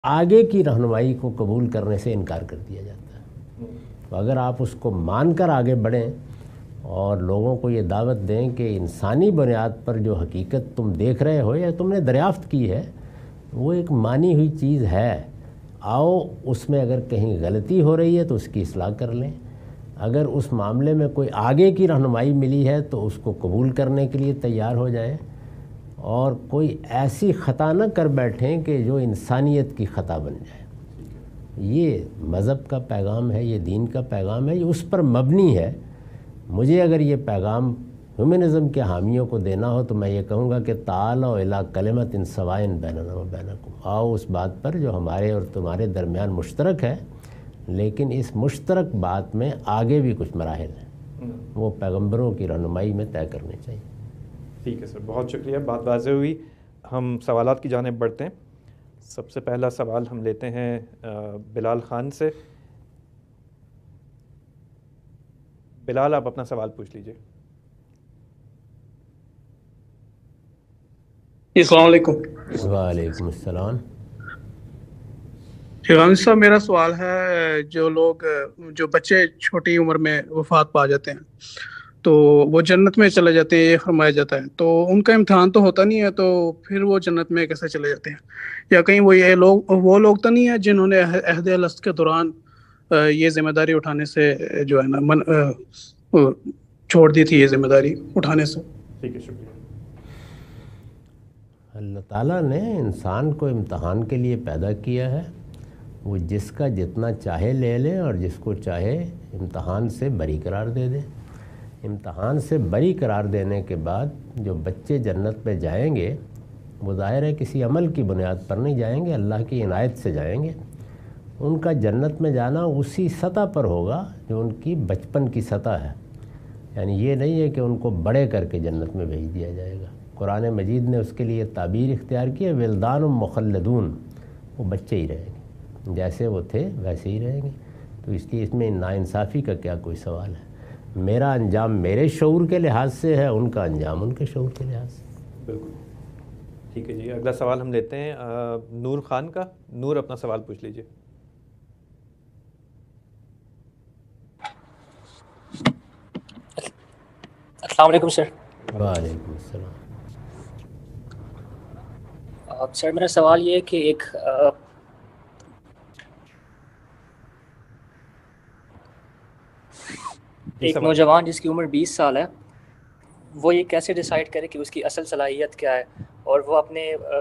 آگے کی رہنمائی کو قبول کرنے سے انکار کر دیا جاتا ہے۔ تو اگر آپ اس کو مان کر آگے بڑھیں اور لوگوں کو یہ دعوت دیں کہ انسانی بنیاد پر جو حقیقت تم دیکھ رہے ہو یا تم نے دریافت کی ہے وہ ایک مانی ہوئی چیز ہے، آؤ اس میں اگر کہیں غلطی ہو رہی ہے تو اس کی اصلاح کر لیں، اگر اس معاملے میں کوئی آگے کی رہنمائی ملی ہے تو اس کو قبول کرنے کے لیے تیار ہو جائیں، اور کوئی ایسی خطا نہ کر بیٹھیں کہ جو انسانیت کی خطا بن جائے۔ یہ مذہب کا پیغام ہے، یہ دین کا پیغام ہے، یہ اس پر مبنی ہے۔ مجھے اگر یہ پیغام ہیومنزم کے حامیوں کو دینا ہو تو میں یہ کہوں گا کہ تعالوا الی کلمۃ سواء بیننا و بینکم، آؤ اس بات پر جو ہمارے اور تمہارے درمیان مشترک ہے، لیکن اس مشترک بات میں آگے بھی کچھ مراحل ہیں، وہ پیغمبروں کی رہنمائی میں طے کرنے چاہیے۔ ٹھیک ہے سر، بہت شکریہ، بات واضح ہوئی۔ ہم سوالات کی جانب بڑھتے ہیں۔ سب سے پہلا سوال ہم لیتے ہیں بلال خان سے۔ بلال، آپ اپنا سوال پوچھ لیجئے۔ السلام علیکم۔ وعلیکم السلام۔ غانی صاحب، میرا سوال ہے جو بچے چھوٹی عمر میں وفات پا جاتے ہیں تو وہ جنت میں چلے جاتے ہیں، یہ فرمایا جاتا ہے، تو ان کا امتحان تو ہوتا نہیں ہے، تو پھر وہ جنت میں کیسے چلے جاتے ہیں؟ یا کہیں وہ لوگ تو نہیں ہیں جنہوں نے عہد الست کے دوران یہ ذمہ داری اٹھانے سے جو ہے نا چھوڑ دی تھی، یہ ذمہ داری اٹھانے سے؟ ٹھیک ہے، شکریہ۔ اللہ تعالیٰ نے انسان کو امتحان کے لیے پیدا کیا ہے، وہ جس کا جتنا چاہے لے لے اور جس کو چاہے امتحان سے بری قرار دے دے۔ امتحان سے بری قرار دینے کے بعد جو بچے جنت پہ جائیں گے وہ ظاہر ہے کسی عمل کی بنیاد پر نہیں جائیں گے، اللہ کی عنایت سے جائیں گے۔ ان کا جنت میں جانا اسی سطح پر ہوگا جو ان کی بچپن کی سطح ہے، یعنی یہ نہیں ہے کہ ان کو بڑے کر کے جنت میں بھیج دیا جائے گا۔ قرآن مجید نے اس کے لیے تعبیر اختیار کی ہے، ولدان مخلدون، وہ بچے ہی رہیں گے، جیسے وہ تھے ویسے ہی رہیں گے۔ تو اس لیے اس میں ناانصافی کا کیا کوئی سوال ہے؟ میرا انجام میرے شعور کے لحاظ سے ہے، ان کا انجام ان کے شعور کے لحاظ سے۔ بالکل ٹھیک ہے جی، اگلا سوال ہم لیتے ہیں نور خان کا۔ نور، اپنا سوال پوچھ لیجئے۔ السلام علیکم سر۔ وعلیکم السلام۔ سر، میرا سوال یہ ہے کہ ایک نوجوان جس کی عمر 20 سال ہے، وہ یہ کیسے ڈیسائیڈ کرے کہ اس کی اصل صلاحیت کیا ہے، اور وہ اپنے